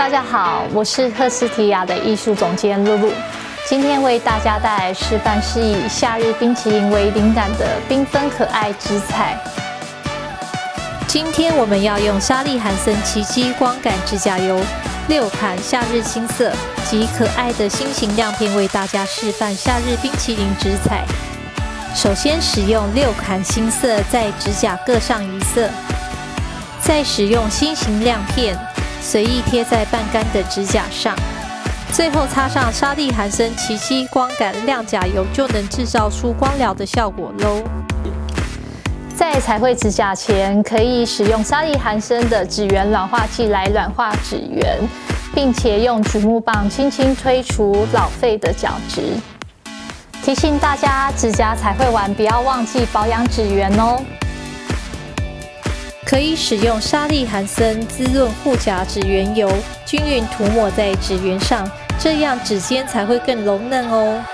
大家好，我是赫斯提亚的艺术总监露露，今天为大家带来示范是以夏日冰淇淋为灵感的缤纷可爱之彩。今天我们要用莎莉韩森奇迹光感指甲油6款夏日新色及可爱的心形亮片为大家示范夏日冰淇淋指彩。首先使用6款新色在指甲各上1色，再使用心形亮片随意贴在半干的指甲上，最后擦上莎莉韩森奇迹光感亮甲油，就能制造出光疗的效果喽。在彩绘指甲前，可以使用莎莉韩森的指缘软化剂来软化指缘，并且用榉木棒轻轻推除老废的角质。提醒大家，指甲彩绘完不要忘记保养指缘哦。可以使用莎莉韩森滋润护甲指缘油，均匀涂抹在指缘上，这样指尖才会更柔嫩哦。